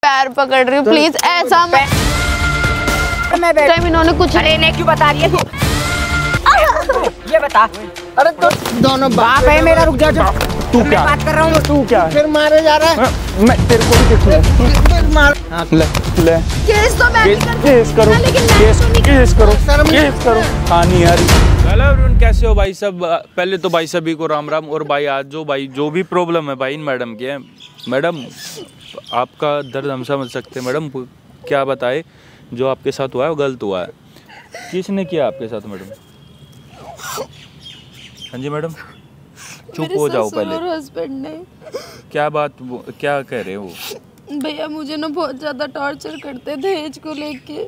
पैर पकड़ रही हूँ प्लीज, ऐसा इन्होंने कुछ नहीं क्यों बता रही है तू? ये बता। अरे तो दोनों बाप है मेरा, रुक जा। तू क्या बात कर रहा हूँ? तू क्या फिर मारे जा रहा है? मैं तेरे को भी देखूंगा। मार ले केस तो मैं केस करो, केस करो। हाँ नहीं यार। हेलो एवरीवन, कैसे हो भाई सब? पहले तो भाई सभी को राम राम। और भाई आज जो भी प्रॉब्लम है भाई इन मैडम की है। मैडम आपका दर्द हम समझ सकते हैं। मैडम क्या बताए, जो आपके साथ हुआ है वो गलत हुआ है। किसने किया आपके साथ मैडम? हाँ जी मैडम, चुप हो जाओ पहले। मेरे हस्बैंड ने। क्या बात, क्या कह रहे हो? भैया मुझे ना बहुत ज्यादा टॉर्चर करते दहेज को लेके।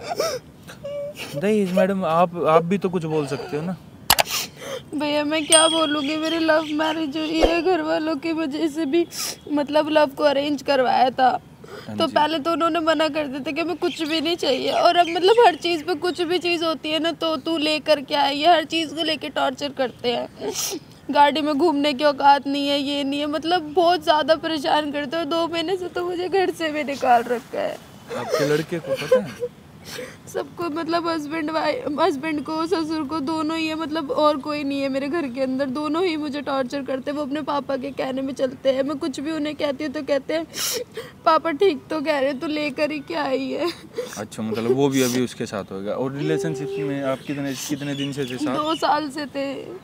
दहेज मैडम आप भी तो कुछ बोल सकते हो ना। भैया मैं क्या बोलूँगी, मेरी लव मैरिज हुई है, घर वालों की वजह से भी मतलब लव को अरेंज करवाया था। तो पहले तो उन्होंने मना कर दिया था कि मैं कुछ भी नहीं चाहिए, और अब मतलब हर चीज़ पे कुछ भी चीज़ होती है ना तो तू लेकर क्या है, ये हर चीज़ को लेके टॉर्चर करते हैं। गाड़ी में घूमने की औकात नहीं है, ये नहीं है, मतलब बहुत ज़्यादा परेशान करते हैं। और 2 महीने से तो मुझे घर से भी निकाल रखा है। आपके लड़के को पता है? सबको, मतलब हस्बैंड को, ससुर को, दोनों ही है, मतलब और कोई नहीं है मेरे घर के अंदर। दोनों ही मुझे टॉर्चर करते हैं। वो अपने पापा के कहने में चलते हैं। मैं कुछ भी उन्हें कहती हूँ तो कहते हैं पापा ठीक तो कह रहे, तो लेकर ही क्या आई है। अच्छा, मतलब वो भी अभी उसके साथ होगा। और रिलेशनशिप में आप कितने दिन से थे साथ? 2 साल से थे।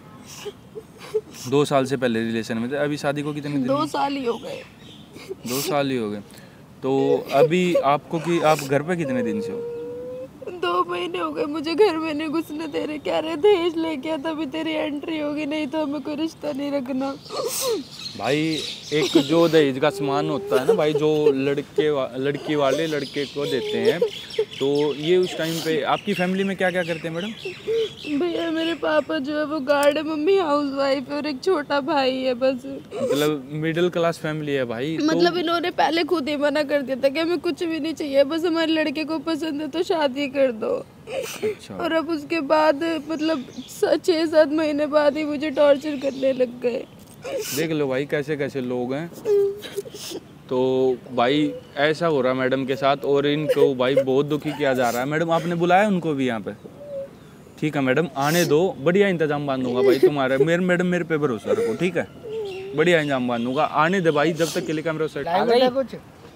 2 साल से पहले रिलेशन में थे। अभी शादी को कितने दिन? 2 साल ही हो गए। 2 साल ही हो गए। तो अभी आपको कि आप घर पे कितने दिन से हो? 2 महीने हो गए मुझे घर में नहीं घुसने दे रहे। कह रहे दहेज लेके आ तभी तेरी एंट्री होगी, नहीं तो हमें कोई रिश्ता नहीं रखना। भाई एक जो दहेज का सामान होता है ना भाई, जो लड़की वाले लड़के को देते हैं, तो ये उस टाइम पे आपकी फैमिली में क्या क्या करते हैं मैडम? भैया मेरे पापा जो है वो गार्ड है, मम्मी हाउसवाइफ है और एक छोटा भाई है बस। मतलब मिडिल क्लास फैमिली है भाई। मतलब तो इन्होंने पहले खुद ही मना कर दिया था कि हमें कुछ भी नहीं चाहिए, बस हमारे लड़के को पसंद है तो शादी कर दो। अच्छा। और अब उसके बाद मतलब 6-7 महीने बाद ही मुझे टॉर्चर करने लग गए। देख लो भाई कैसे कैसे लोग हैं। तो भाई ऐसा हो रहा है मैडम के साथ, और इनको भाई बहुत दुखी किया जा रहा है। मैडम आपने बुलाया उनको भी यहाँ पे? ठीक है मैडम, आने दो, बढ़िया इंतजाम बांधूंगा भाई तुम्हारे। मैडम मेरे पे भरोसा रखो, ठीक है? बढ़िया इंतजाम बांधूंगा, आने दे भाई। जब तक के लिए कैमरा सेट कुछ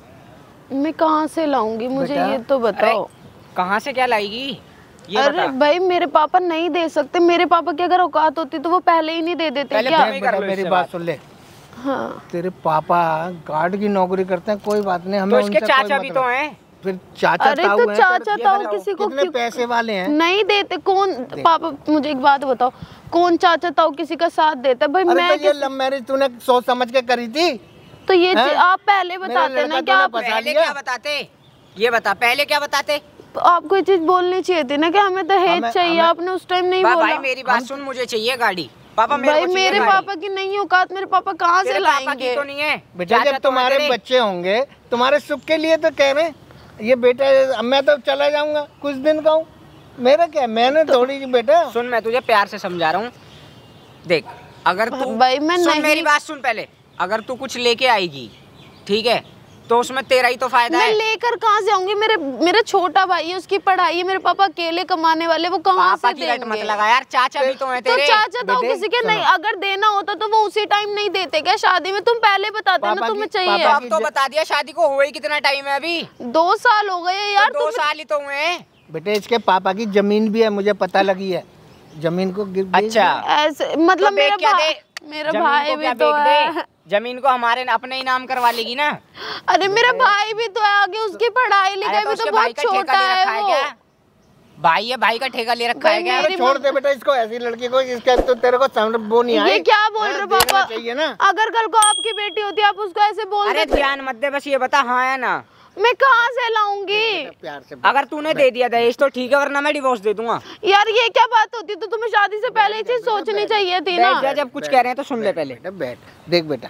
मैं कहाँ से लाऊंगी, मुझे ये तो बताओ। कहाँ से क्या लाएगी? अरे भाई मेरे पापा नहीं दे सकते। मेरे पापा की अगर औकात होती तो वो पहले ही नहीं दे देते क्या? मेरी बात सुन ले। हाँ। तेरे पापा गार्ड की नौकरी करते हैं, कोई बात नहीं, हमें तो इसके चाचा भी तो हैं। फिर चाचा अरे तो चाचा ताऊ किसी को कितने पैसे वाले हैं, नहीं देते। कौन पापा, मुझे एक बात बताओ, कौन चाचा ताऊ किसी का साथ देता है भाई? मैं ये लव मैरिज तूने सोच समझ के करी थी? तो ये आप पहले बताते ना। क्या पहले क्या बताते? ये बता, पहले क्या बताते? तो आपको ये चीज बोलनी चाहिए थी ना कि हमें दहेज चाहिए। आपने उस टाइम नहीं बोला। भाई मेरी बात सुन, मुझे चाहिए गाड़ी। पापा भाई मेरे पापा की नहीं औकात, मेरे पापा कहाँ से लाएंगे? तो नहीं है बेटा, जब तुम्हारे बच्चे होंगे तुम्हारे सुख के लिए तो कह रहे। ये बेटा मैं तो चला जाऊंगा, कुछ दिन का हूँ, मेरा क्या, मैंने थोड़ी जी। बेटा सुन, मैं तुझे प्यार से समझा रहा हूँ। देख, अगर तू भाई मैं नहीं, मेरी बात सुन पहले। अगर तू कुछ लेके आएगी, ठीक है, तो उसमें तेरा ही तो फायदा है। मैं लेकर कहाँ से आऊंगी? मेरा छोटा भाई है, उसकी पढ़ाई है। मेरे पापा अकेले कमाने वाले, वो कहाँ से देंगे? पापा की मत लगा यार, चाचा भी तो है तेरे। तो चाचा तो किसी के नहीं, अगर देना होता तो वो उसी टाइम नहीं देते क्या शादी में? तुम पहले बताते ना तुम्हें चाहिए। अब तो बता दिया, शादी को हुए कितना टाइम है अभी? 2 साल हो गए यार। 2 साल ही तो हुए। बेटे इसके पापा की जमीन भी है, मुझे पता लगी है। जमीन को अच्छा ऐसे मतलब मेरा भाई भी तो है। जमीन को हमारे अपने ही नाम करवा लेगी ना। अरे मेरा भाई भी तो है, आगे उसकी पढ़ाई लिखाई भी तो बहुत छोटा है वो। भाई है, भाई का ठेका ले रखा है क्या? छोड़ दे बेटा इसको, ऐसी लड़की को, इसका तो तेरे को समझ वो नहीं आए। ये क्या बोल रहे पापा? चाहिए ना, अगर कल को आपकी बेटी होती आप उसको ऐसे बोल देते? ध्यान मत दे, बस ये बता हाँ है ना। मैं कहाँ से लाऊंगी? प्यार से अगर तूने दे दिया दहेज तो ठीक है, वरना मैं डिवोर्स दे दूंगा। यार ये क्या बात होती? तो तुम्हें शादी से पहले ये चीज सोचनी चाहिए थी ना। जब कुछ कह रहे हैं तो सुन ले पहले। बैठ, देख बेटा,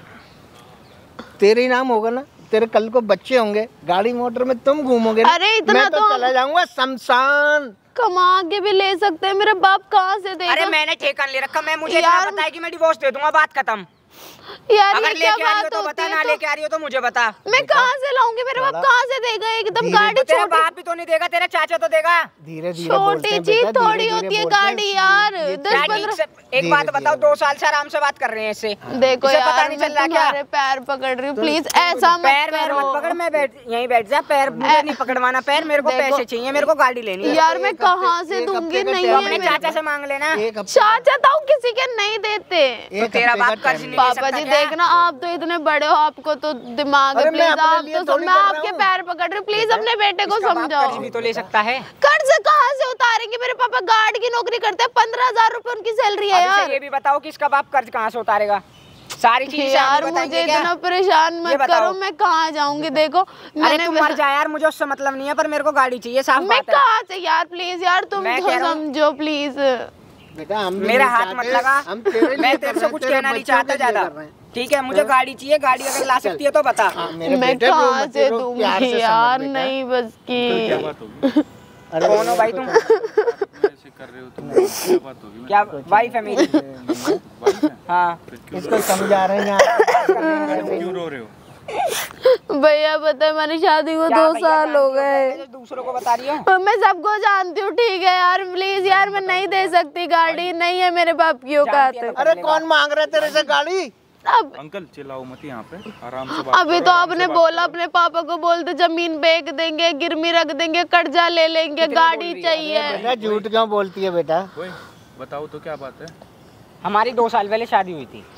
तेरे नाम होगा ना, तेरे कल को बच्चे होंगे, गाड़ी मोटर में तुम घूमोगे। अरे इतना मैं तो चला जाऊंगा शमशान। कमा के भी ले सकते हैं, मेरे बाप कहाँ से देगा? अरे मैंने ठेका ले रखा, मुझे पता है कि मैं डिवोर्स दे दूंगा, बात खत्म। यार अगर ये क्या लेके आ रही हो बात तो बता, होती ना है? लेके आ रही हो तो मुझे बता। मैं कहाँ से लाऊंगी? मेरे बाप कहाँ से देगा? एकदम गाड़ी तेरा छोटी बाप भी तो नहीं देगा, तेरा चाचा तो देगा। धीरे धीरे बोलते छोटी हैं चीज बेटा, थोड़ी धीरे-धीरे होती है बोलते हैं। गाड़ी यार। ये 10-15 एक बात बताओ, 2 साल से आराम से बात कर रहे हैं इससे। देखो इसे यार पता नहीं मैं चल रहा क्या? तुम्हारे पैर पकड़ रही हूँ, प्लीज ऐसा मत पैर मेरे करो। मत पकड़, मैं बैठ यहीं बैठ जा। पैर मुझे नहीं पकड़वाना, पैर मेरे को देखो। पैसे चाहिए, मेरे को गाड़ी लेनी है। यार मैं कहाँ से एक दूंगी? हफ्ते का नहीं तो है अपने मेरे चाचा से मांग लेना। एक हफ्ते चाचा तो किसी के नहीं देते। तो तेरा बाप कर्ज नहीं ले पापा सकता जी क्या? देखना, आप तो इतने बड़े हो, आपको तो दिमाग है। अरे मैं प्लीज अपने आप लिए तो थोड़ी मैं कर रहा आपके हूँ। पैर पकड़ रही हूँ, प्लीज अपने बेटे को इसका बाप समझाओ। कर्ज भी तो ले सकता है। कर्ज कहाँ से उतारेंगे? मेरे पापा गार्ड की नौकरी करते हैं, 15,000 रुपए उनकी सैलरी है अब इसे यार। ये भी बताओ कि इसका बाप कर्ज कहाँ से उतारेगा? सारी चीजें यार हमें मुझे बताएंगे क्या? इतना परेशान ये मत बताओ। करो, मैं कहाँ जाऊंगी? देखो अरे तू मर जा यार, मुझे उससे मतलब नहीं है, पर मेरे को गाड़ी चाहिए, साफ मैं बात है। कहाँ से यार? प्लीज यार तुम मैं तो कह रहा हूँ। समझो प्लीज। बेटा हम भी मेरा नहीं हाथ चाहते, मत लगा, हम तेरे लिए मैं कर तेरे रहे से हैं, कुछ तेरे कहना नहीं बच्चों चाहता के लिए ज्यादा। कर रहे हैं। ठीक है, मुझे गाड़ी चाहिए, गाड़ी अगर ला सकती है तो बता। हाँ, मेरे मैं बेटे को कहाँ बच्चे से को प्यार से दूंगी समझ यार? बेटा। नहीं बस क्या की। बात होगी? अरे कौन हो भाई तुम? ऐसे कर रहे हो तुम, क्या बात होगी? क्या वाइफ है मेरी? वाइफ है? हाँ। फिर क्यों इसको समझा रहे हैं क्यों रो रहे हो? भैया पता है हमारी शादी को क्या 2 भैया साल हो जानती हो गए। क्या? जो दूसरों को बता रही हो। मैं सबको जानती हूँ, ठीक है यार प्लीज यार, मैं नहीं दे सकती गाड़ी, नहीं है मेरे बाप की औकात। जानती है तो अरे कौन मांग रहा है तेरे से गाड़ी? अब अंकल चिल्लाओ मत यहाँ पे, आराम से बात अभी करो, तो आराम से आपने बात बोला करो। अपने पापा को, बोलते जमीन बेच देंगे, गिरवी रख देंगे, कर्जा ले लेंगे, गाड़ी चाहिए। बेटा झूठ क्यों बोलती है बेटा? ओए, बताओ तो क्या बात है? हमारी 2 साल पहले शादी हुई थी।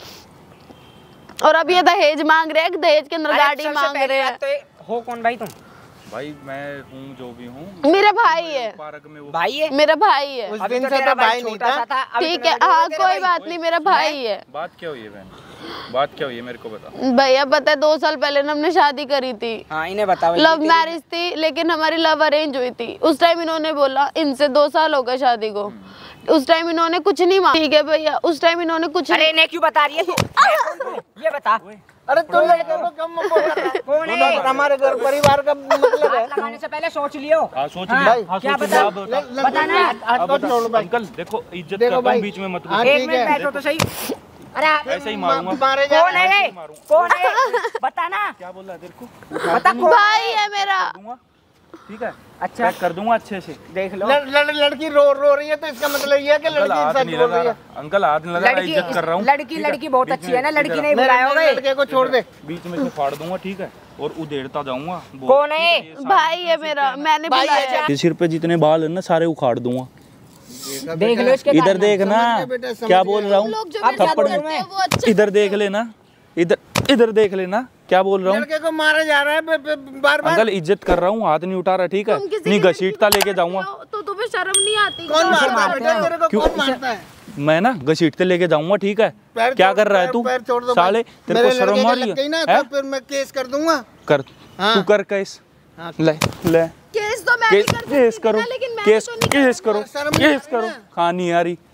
और अब ये दहेज मांग रहे हैं, दहेज के अंदर अरे गाड़ी सबसे मांग पहली रहे हैं। बात तो ये, हो कौन भाई तुम? भाई मैं हूँ जो भी हूँ, मेरा भाई है, पार्क में वो भाई है? मेरा भाई है। उस अभी दिन तो से तेरा तो भाई नहीं छोटा था। सा था, अभी ठीक तो है, बड़े हो हाँ गए कोई तेरे बात भाई। नहीं, मेरा भाई है। बात क्या हुई है बहन? बात क्या हुई है मेरे को बता। भैया पता है 2 साल पहले ना हमने शादी करी थी, हाँ इन्हें बताओ। लव मैरिज थी, लेकिन हमारी लव अरेंज हुई थी। उस टाइम इन्होंने बोला, इनसे 2 साल हो गए शादी को, उस टाइम इन्होंने कुछ नहीं मांगा। ठीक है भैया, उस टाइम इन्होंने कुछ अरे इन्हें क्यों बता रही है तू? ये बता। अरे तू लड़के को क्यों बोल रहा है? कौन है? हमारे घर परिवार का मतलब है। हाथ लगाने से पहले सोच लियो। हाँ सोच हाँ, लिया, हाँ क्या सोच बता? लिया, अब बता। बताना। हाथ को छोड़ भाई। अंकल देखो, इज्जत देखो करता भाई। हूँ, बीच में मत हाँ, घुसो। एक ठीक मिनट है। बैठो तो सही। अरे ऐसे ही मारूंगा। मारे जा कौन है ये? कौन है? बताना। क्या बोल रहा है तेरे को? बता कौन? भाई है मेरा। दूंगा, ठीक है? अच्छा पैक कर दूंगा अच्छे से। देख लो। लड़की रो रही है तो इसका मतलब ये है कि अंकल लड़की हाथ सच नहीं बोल लगा रही है। रहा, अंकल हाथ नहीं लगा रहा, लड़की इज्जत कर रहा हूँ। लड़की बहुत बीच अच्छी में है ना, लड़की इधर नहीं मेरे बुलाए हो गए। लड़के को छोड़ दे। बीच में से फाड़ दूंगा, ठीक है? और उधेड़ता जाऊंगा। कौन है? भाई है मेरा, मैंने बुलाया। ये सिर पे जितने बाल है ना सारे उखाड़ दूंगा। देख लो इसके इधर कारण। देखना, समझ गए बेटा, समझ क्या गए। बोल रहा हूँ? लोग जो अब मेरे साथ थप्पड़ करते हैं वो अच्छा। इधर देख लेना, इधर देख लेना, क्या बोल रहा हूँ? लड़के को मारा जा रहा है बार बार। अंकल इज्जत कर रहा हूँ, हाथ नहीं उठा रहा, ठीक है? तुम किसी नहीं की घसीटता लेके जाऊंगा। तो तुम्हें शर्म नहीं आती? कौन मारता है मारते बेटा? हैं। तेरे को क्यों? कौन मारता है? मैं ना घसीटते लेके जाऊंगा, ठीक है? पैर क्या छोड़- कर रहा है पैर- तू? पैर छोड़ दो साले भाई। तेरे को मेरे शर्म लड़के आ के रही लग गई ना है? तो फिर मैं केस कर दूंगा। कर, हाँ। तू कर केस, हाँ। ले ले केस तो मैं भी केस कर सकती केस थी करो, ना, लेकिन मैंने केस तो नहीं करा। केस करो, शर्म नहीं आ केस रही करो। ना? कहानी आ रही।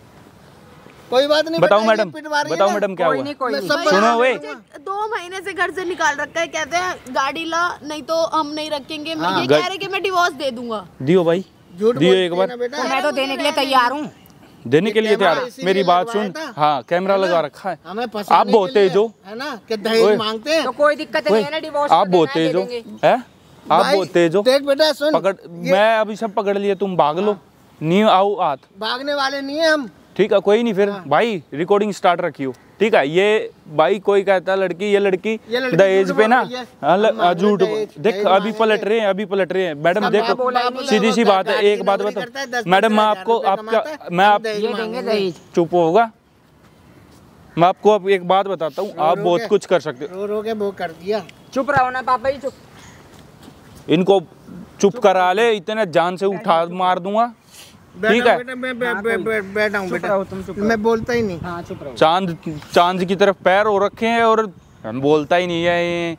कोई बात नहीं बताओ बेटा, ये मैडम, पिटवा रही है बताओ ना। मैडम क्या कोई हुआ? नहीं कोई मैं नहीं। सब सुनो बता वे। दूंगा। 2 महीने से घर से निकाल रखा है, कहते हैं गाड़ी ला, नहीं तो हम नहीं रखेंगे। हाँ। ये कह रहे कि मैं डिवोर्स दे दूंगा। दियो भाई, झूठ दियो बोलती एक है बार ना बेटा। तो मैं तो देने के लिए तैयार हूँ। देने के लिए कैमरा तैयार। इसीलिए मेरी बात सुन, लगवाया था। हाँ कैमरा है ना? लगा रखा है। हमें फंसाने आप के बहुत लिए, तेज हो, है ना, कि दहेज ओए। मांगते हैं। तो कोई दिक्कत नहीं है ना, डिवोर्स आप तो बहुत देना है, तेज हो, दे देंगे। है? आप भाई, बहुत तेज हो। देख बेटा सुन, पकड़, मैं अभी सब पकड़ लिए, तुम भाग लो, नहीं आओ हाथ, भागने वाले नहीं है हम। ठीक है? कोई नहीं, फिर भाई रिकॉर्डिंग स्टार्ट रखियो, ठीक है? ये भाई कोई कहता है लड़की, ये लड़की दहेज झूठ पे ना, बोल रही है। हाँ, हम झूठ दहेज- देख, दहेज अभी मांगे पलट रहे हैं, अभी पलट रहे हैं। मैडम सब देखो, बाबू बोला सीधी सी होता है, बात है, गाड़ी एक की बात नौकरी करता है, बताओ 10 मैडम, मैं 15,000 आपको रुपए आपका कमाता है, मैं हम आप दहेज ये देंगे मांगेंगे। दहेज। चुप होगा? मैं आपको अब एक बात बताता हूँ, आप रो बहुत के। कुछ कर सकते हो। रो रो के वो कर दिया। चुप रहो ना पापा जी, चुप। इनको चुप करा ले, इतने जान से उठा मार दूंगा, ठीक है? बेटा मैं बैठा हूँ चुप बेटा, रहो तुम, चुप रहो। मैं बोलता ही नहीं। हाँ चुप रहो। चांद की तरफ पैर हो रखे हैं और हम बोलता ही नहीं है ये।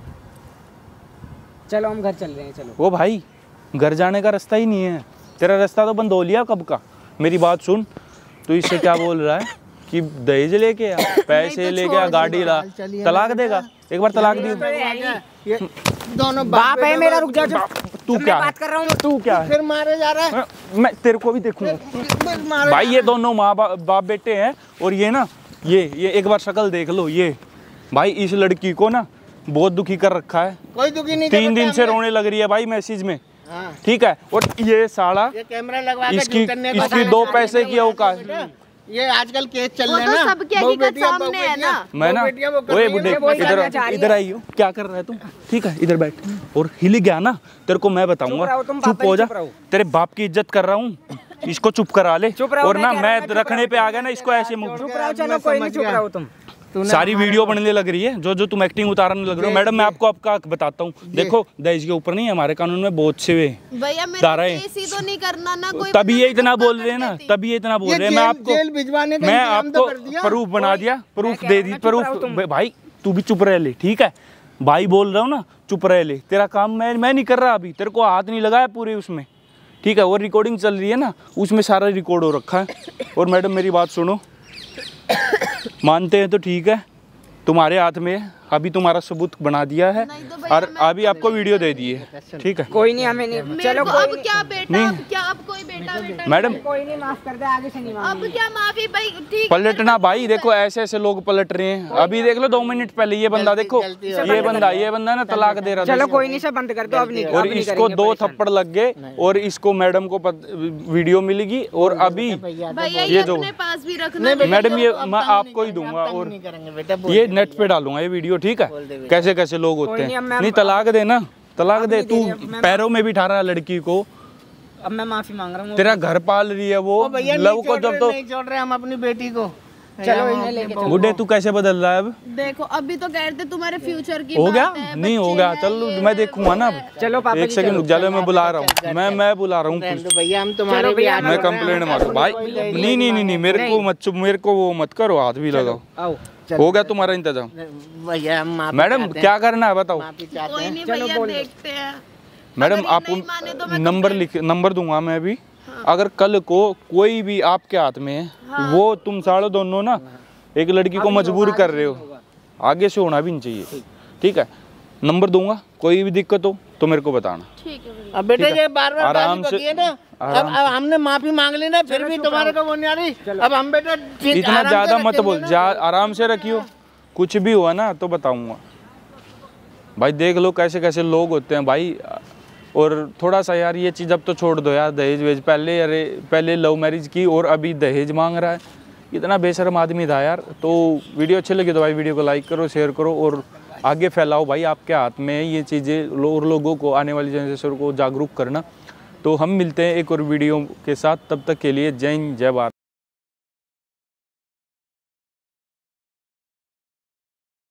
चलो हम घर चल रहे हैं, चलो। वो भाई घर जाने का रास्ता ही नहीं है, तेरा रास्ता तो बंद हो लिया कब का। मेरी बात सुन, तू इससे क्या बोल रहा है कि दहेज लेके आ, पैसे लेके आ, गाड़ी ला, चलिए तलाक देगा? एक बार तलाक दियो। ये दोनों बाप है बेटे मेरा, को- रुक जा। तू मैं क्या बात कर रहा हूँ। तू क्या है? फिर मारे जा रहा है। मैं तेरे को भी देखूंगा फिर मारे भाई। ये दोनों माँ बाप बेटे हैं और ये ना ये एक बार शक्ल देख लो। ये भाई इस लड़की को ना बहुत दुखी कर रखा है, कोई दुखी नहीं 3 दिन से रोने लग रही है भाई मैसेज में। हाँ। ठीक है, और ये साला ये कैमरा लगवा के इसकी करने को इसकी 2 पैसे की औकात। ये आजकल केस चल वो रहे तो हैं ना, सबके बहु हकीकत बेटियां, सामने बहु है बेटियां, ना। मैं ना बहु बेटियां वो कर ओए रही हैं, बुड्ढे वो करना इधर चाह रही इधर है। आई हो, क्या कर रहा है तुम? ठीक है इधर बैठ, और हिल गया ना तेरे को मैं बताऊंगा। रहो तुम, चुप पापा हो जी, जा, चुप रहो। तेरे बाप की इज्जत कर रहा हूँ, इसको चुप करा ले। चुप रहो, और मैं ना कह रहा हूँ, मैं मैं चुप रखने पे रहो। आ गया ना इसको ऐसे मुंह। चुप रहो, चलो मैं कोई समझ नहीं, चुप गया। रहो तुम। सारी वीडियो बनने लग रही है, जो तुम एक्टिंग उतारने लग रहे हो। मैडम मैं आपको आपका हक बताता हूँ, देखो दहेज के ऊपर नहीं है, हमारे कानून में बहुत से भैया मेरे धाराएं। केस ही तो नहीं करना ना कोई, तभी ये बंदा इतना मुझे बोल पकड़ रहे हैं ना, देती। तभी ये इतना बोल ये रहे हैं। मैं जेल भिजवाने का मैं इंतजाम तो आपको कर दिया। प्रूफ बना दिया, प्रूफ कह दे रहा दी, हूँ, चुप रहो प्रूफ। तुम। भाई तू भी चुप रह ले, ठीक है भाई, बोल रहा हूँ ना चुप रह ले। तेरा काम मैं नहीं कर रहा अभी, तेरे को हाथ नहीं लगाया पूरे उसमें, ठीक है। वो रिकॉर्डिंग चल रही है ना, उसमें सारा रिकॉर्ड हो रखा है। और मैडम मेरी बात सुनो, मानते हैं तो ठीक है, तुम्हारे हाथ में है, अभी तुम्हारा सबूत बना दिया है, नहीं तो भैया और मैं अभी आपको वीडियो दे दी है, ठीक है। कोई नहीं, हमें नहीं, मेरे चलो को कोई अब नहीं, क्या बेटा, अब क्या, अब कोई बेटा बेटा मैडम कोई नहीं, माफ कर दे, आगे से नहीं अब मांगेंगे। क्या माफी भाई, ठीक है। पलटना भाई, देखो ऐसे ऐसे लोग पलट रहे हैं। अभी देख लो 2 मिनट पहले ये बंदा, देखो ये बंदा ना तलाक दे रहा था, चलो कोई नहीं, सब बंद कर दो, अब नहीं, और अब नहीं इसको करेंगे 2 परेशान। थप्पड़ लग गए, और इसको मैडम को वीडियो मिलेगी। और अभी भैया ये ये जो अपने पास भी रखना। मैडम ये मैं आपको ही दूंगा, और नहीं करेंगे बेटा, ये नेट पे डालूंगा ये वीडियो, ठीक है। कैसे कैसे लोग होते कोई नहीं, अब हैं। मैं- नहीं तलाक दे ना, तलाक दे। नहीं तू दे रही, मैं- पैरों में भी ठा रहा है लड़की को, अब मैं माफी मांग रहा हूँ। तेरा घर पाल रही है वो। भैया लव को जब तो नहीं छोड़ रहे हम अपनी बेटी को। चलो इन्हें लेके चलो। गुड्डे तू कैसे बदल रहा है अब? देखो अभी तो कह रहे थे तुम्हारे फ्यूचर की हो बात गया है, नहीं हो बच्चे गया, हैं, चल ये मैं है, देखूंगा ना। चलो पापा 1 जी, सेकंड चलो। रुक जा, मैं बुला रहा हूँ, मैं बुला रहा रहने हूँ। दो भैया, हम तुम्हारे चलो भी भैया, आगे मैं बढ़ रहे हैं, कंप्लेंट हम मारू भाई। कोई दहेज नहीं नहीं नहीं नहीं, मेरे को मत मेरे को वो मत करो, हाथ भी लगाओ। आओ, हो गया तुम्हारा इंतजाम? भैया हम माफी मैडम चाहते हैं, क्या करना है बताओ? माफी चाहते कोई हैं। नहीं चलो भैया, बोल दो। देखते हैं। मैडम अगर ये आप नहीं माने तो मैं नंबर दूंगा मैं अभी। अगर कल को कोई भी आपके हाथ में है, वो तुम साढ़े दोनों ना एक लड़की को मजबूर कर रहे हो, आगे से होना भी नहीं चाहिए, ठीक है। नंबर दूंगा, कोई भी दिक्कत हो तो मेरे को बताना। ठीक है भैया। अब बेटे ये बार बार आराम गाली से- बकिए ना, अब हमने माफी मांग ली ना, फिर भी तुम्हारे को वो नहीं आ रही। अब हम बेटा ठीक इतना आराम से ज्यादा मत रखेंगे बोल, ना। आराम से रखियो, कुछ भी हुआ ना तो बताऊंगा भाई। देख लो कैसे कैसे लोग होते हैं भाई। और थोड़ा सा यार ये चीज़ अब तो छोड़ दो यार, दहेज वेज। पहले लव मैरिज की और अभी दहेज मांग रहा है, इतना बेशर्म आदमी था यार। तो वीडियो अच्छी लगी तो भाई वीडियो को लाइक करो, शेयर करो, और आगे फैलाओ भाई। आपके हाथ में है ये चीज़ें, और लोगों को, आने वाली जनरेशन को जागरूक करना। तो हम मिलते हैं एक और वीडियो के साथ, तब तक के लिए जय हिंद जय भारत।